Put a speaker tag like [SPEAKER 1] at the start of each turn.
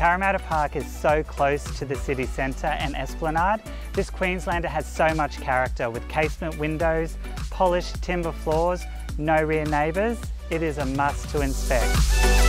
[SPEAKER 1] Parramatta Park is so close to the city centre and esplanade. This Queenslander has so much character with casement windows, polished timber floors, no rear neighbours. It is a must to inspect.